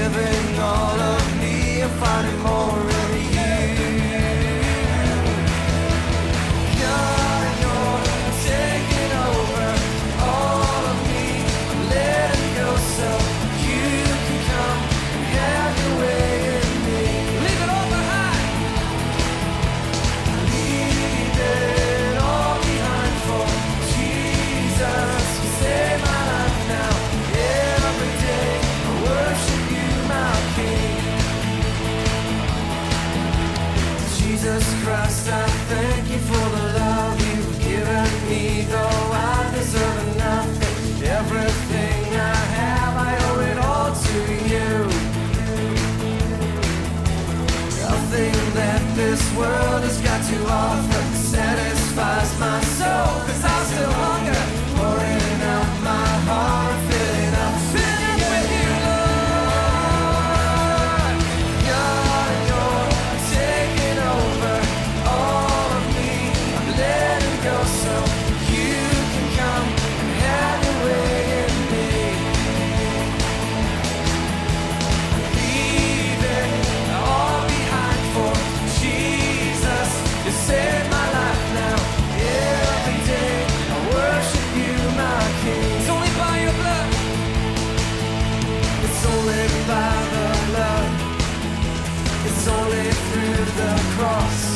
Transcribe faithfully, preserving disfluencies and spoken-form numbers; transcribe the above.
giving all of me and finding more in you. God, you're taking over all of me. I'm letting go so you can come and have your way in me. Leave it all behind. Leave it all behind for Jesus. You save my life now. Every day I worship you, my King. Jesus Christ, I thank you for the love you've given me. Though I deserve nothing, everything I have, I owe it all to you. Nothing that this world has got to offer satisfies my soul, 'cause I still hunger, pouring out my heart, filling up, filling up with you, Lord. God, you're taking over all of me. I'm letting go so you can come and have your way in me. Leave it all behind for Jesus. You saved my life now. Every day I worship you, my King. It's only by your blood. It's only by the blood. It's only through the cross.